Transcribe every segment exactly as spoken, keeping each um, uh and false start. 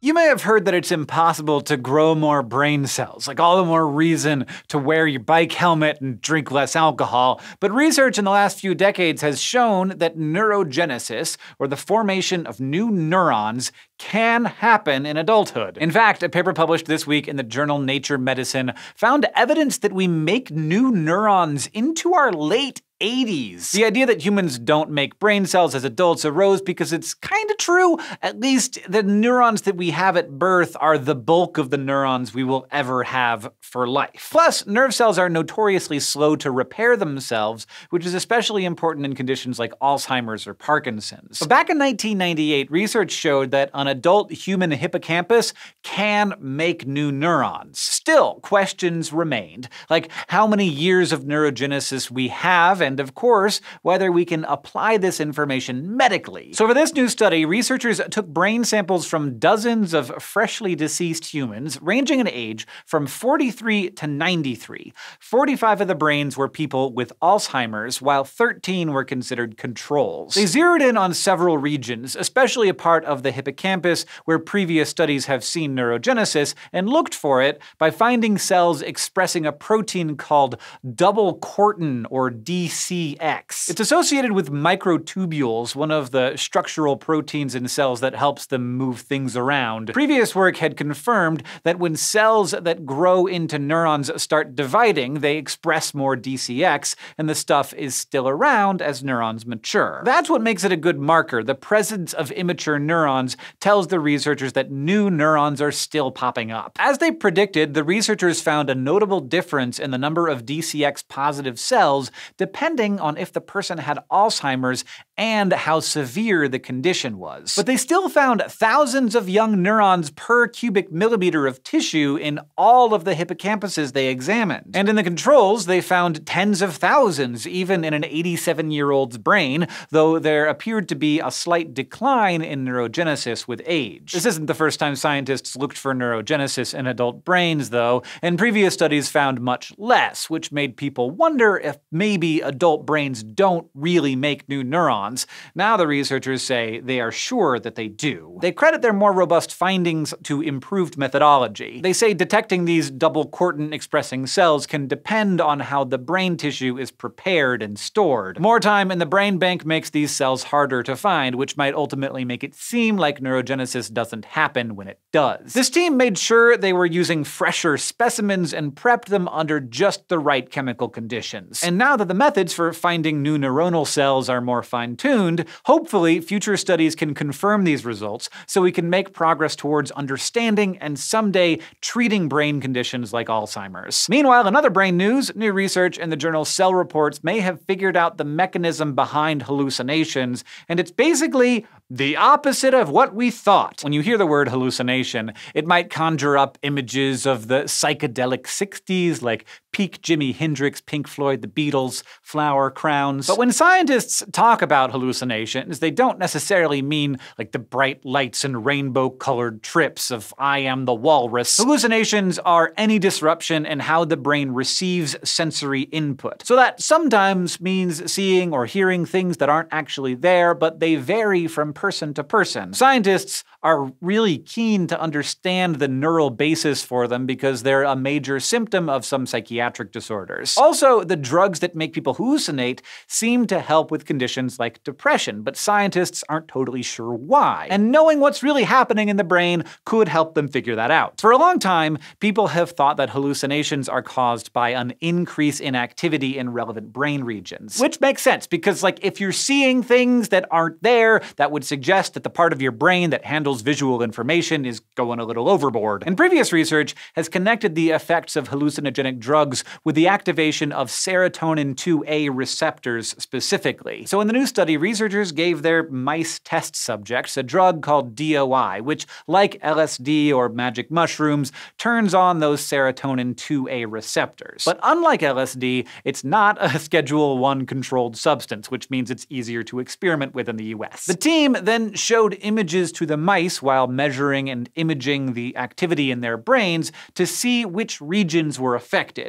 You may have heard that it's impossible to grow more brain cells, like all the more reason to wear your bike helmet and drink less alcohol, but research in the last few decades has shown that neurogenesis, or the formation of new neurons, can happen in adulthood. In fact, a paper published this week in the journal Nature Medicine found evidence that we make new neurons into our late eighties. The idea that humans don't make brain cells as adults arose because it's kinda true. At least the neurons that we have at birth are the bulk of the neurons we will ever have for life. Plus, nerve cells are notoriously slow to repair themselves, which is especially important in conditions like Alzheimer's or Parkinson's. But back in nineteen ninety-eight, research showed that an adult human hippocampus can make new neurons. Still, questions remained, like how many years of neurogenesis we have, and of course, whether we can apply this information medically. So for this new study, researchers took brain samples from dozens of freshly deceased humans, ranging in age from forty-three to ninety-three. forty-five of the brains were people with Alzheimer's, while thirteen were considered controls. They zeroed in on several regions, especially a part of the hippocampus where previous studies have seen neurogenesis, and looked for it by finding cells expressing a protein called double cortin, or D C X. It's associated with microtubules, one of the structural proteins in cells that helps them move things around. Previous work had confirmed that when cells that grow into neurons start dividing, they express more D C X, and the stuff is still around as neurons mature. That's what makes it a good marker. The presence of immature neurons tells the researchers that new neurons are still popping up. As they predicted, the researchers found a notable difference in the number of D C X positive cells depending on if the person had Alzheimer's and how severe the condition was. But they still found thousands of young neurons per cubic millimeter of tissue in all of the hippocampuses they examined. And in the controls, they found tens of thousands, even in an eighty-seven-year-old's brain, though there appeared to be a slight decline in neurogenesis with age. This isn't the first time scientists looked for neurogenesis in adult brains, though, and previous studies found much less, which made people wonder if maybe adult brains don't really make new neurons. Now the researchers say they are sure that they do. They credit their more robust findings to improved methodology. They say detecting these double cortin expressing cells can depend on how the brain tissue is prepared and stored. More time in the brain bank makes these cells harder to find, which might ultimately make it seem like neurogenesis doesn't happen when it does. This team made sure they were using fresher specimens and prepped them under just the right chemical conditions. And now that the methods for finding new neuronal cells are more fine-tuned, hopefully future studies can confirm these results so we can make progress towards understanding and someday treating brain conditions like Alzheimer's. Meanwhile, in other brain news, new research in the journal Cell Reports may have figured out the mechanism behind hallucinations, and it's basically the opposite of what we thought. When you hear the word hallucination, it might conjure up images of the psychedelic sixties, like peak Jimi Hendrix, Pink Floyd, the Beatles, flower crowns. But when scientists talk about hallucinations, they don't necessarily mean like the bright lights and rainbow-colored trips of I Am the Walrus. Hallucinations are any disruption in how the brain receives sensory input. So that sometimes means seeing or hearing things that aren't actually there, but they vary from person to person. Scientists are really keen to understand the neural basis for them because they're a major symptom of some psychiatric disorders. Also, the drugs that make people hallucinate seem to help with conditions like depression, but scientists aren't totally sure why. And knowing what's really happening in the brain could help them figure that out. For a long time, people have thought that hallucinations are caused by an increase in activity in relevant brain regions. Which makes sense, because like if you're seeing things that aren't there, that would suggest that the part of your brain that handles visual information is going a little overboard. And previous research has connected the effects of hallucinogenic drugs with the activation of serotonin two A receptors specifically. So in the new study, researchers gave their mice test subjects a drug called D O I, which, like L S D or magic mushrooms, turns on those serotonin two A receptors. But unlike L S D, it's not a Schedule one controlled substance, which means it's easier to experiment with in the U S. The team then showed images to the mice while measuring and imaging the activity in their brains to see which regions were affected.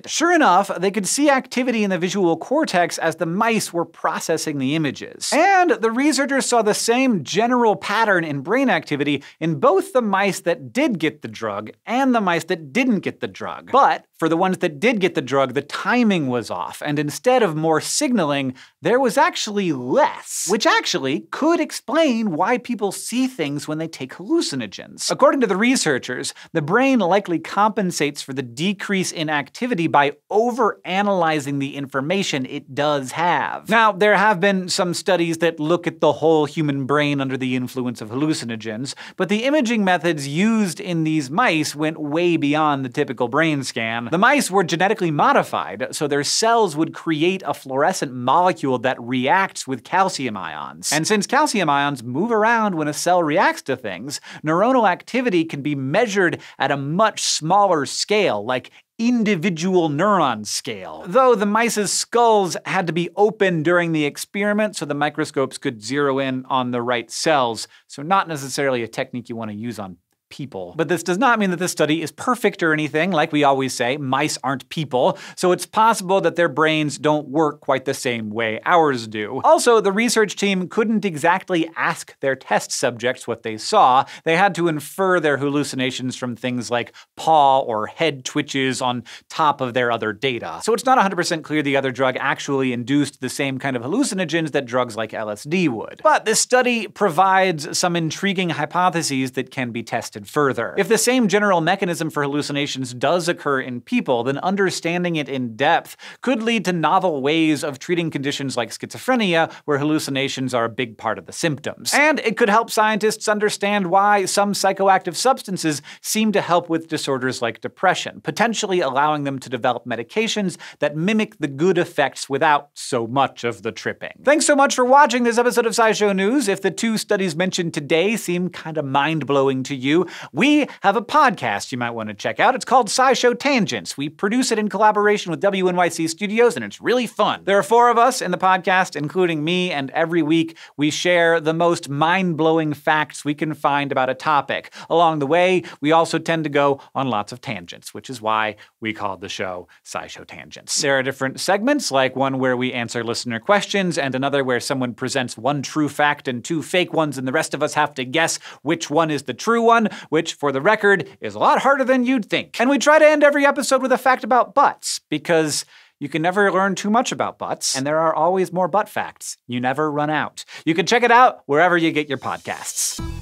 Sure enough, they could see activity in the visual cortex as the mice were processing the images. And the researchers saw the same general pattern in brain activity in both the mice that did get the drug and the mice that didn't get the drug. But for the ones that did get the drug, the timing was off, and instead of more signaling, there was actually less, which actually could explain why people see things when they take hallucinogens. According to the researchers, the brain likely compensates for the decrease in activity by overanalyzing the information it does have. Now, there have been some studies that look at the whole human brain under the influence of hallucinogens, but the imaging methods used in these mice went way beyond the typical brain scan. The mice were genetically modified, so their cells would create a fluorescent molecule that reacts with calcium ions. And since calcium ions move around when a cell reacts to things, neuronal activity can be measured at a much smaller scale, like individual neuron scale. Though the mice's skulls had to be open during the experiment so the microscopes could zero in on the right cells, so not necessarily a technique you want to use on people. But this does not mean that this study is perfect or anything. Like we always say, mice aren't people, so it's possible that their brains don't work quite the same way ours do. Also, the research team couldn't exactly ask their test subjects what they saw. They had to infer their hallucinations from things like paw or head twitches on top of their other data. So it's not one hundred percent clear the other drug actually induced the same kind of hallucinogens that drugs like L S D would. But this study provides some intriguing hypotheses that can be tested further. If the same general mechanism for hallucinations does occur in people, then understanding it in depth could lead to novel ways of treating conditions like schizophrenia, where hallucinations are a big part of the symptoms. And it could help scientists understand why some psychoactive substances seem to help with disorders like depression, potentially allowing them to develop medications that mimic the good effects without so much of the tripping. Thanks so much for watching this episode of SciShow News. If the two studies mentioned today seem kind of mind-blowing to you, we have a podcast you might want to check out. It's called SciShow Tangents. We produce it in collaboration with W N Y C Studios, and it's really fun. There are four of us in the podcast, including me, and every week we share the most mind-blowing facts we can find about a topic. Along the way, we also tend to go on lots of tangents, which is why we called the show SciShow Tangents. There are different segments, like one where we answer listener questions, and another where someone presents one true fact and two fake ones, and the rest of us have to guess which one is the true one, which, for the record, is a lot harder than you'd think. And we try to end every episode with a fact about butts, because you can never learn too much about butts, and there are always more butt facts. You never run out. You can check it out wherever you get your podcasts.